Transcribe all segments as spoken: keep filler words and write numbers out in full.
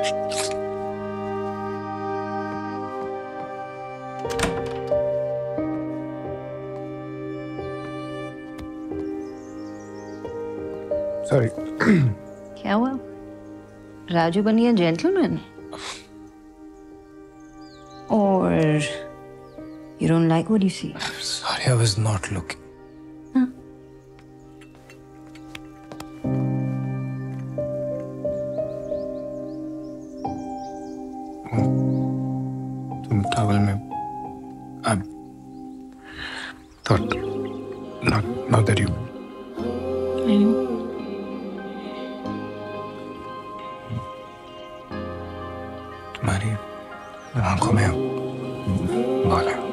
Sorry. क्या हुआ? राजू बनिए gentleman? Or you don't like what you see? Sorry, I was not looking. Huh? तुम travel में I thought not not that you. I know. तुम्हारी आंखों में बाल है।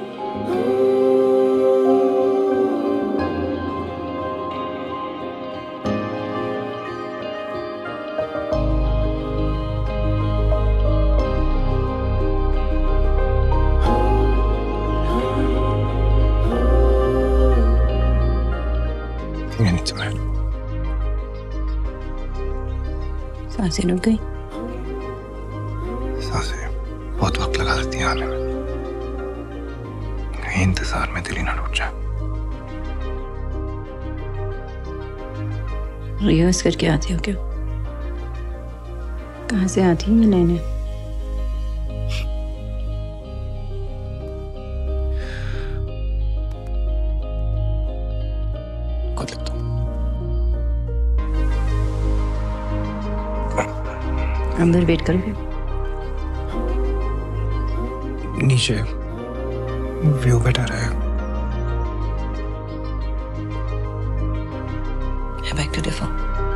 सांसें रुक गई। सांसें बहुत वक्त लगा देती हैं आने में। कहीं इंतजार में दिल ही ना टूट जाए। रिहर्स करके आती हो क्या? कहाँ से आती है लेने? खुद लिखता हूँ। अंदर वेट करोगे? नीचे व्यू बेटर है। Back to the phone.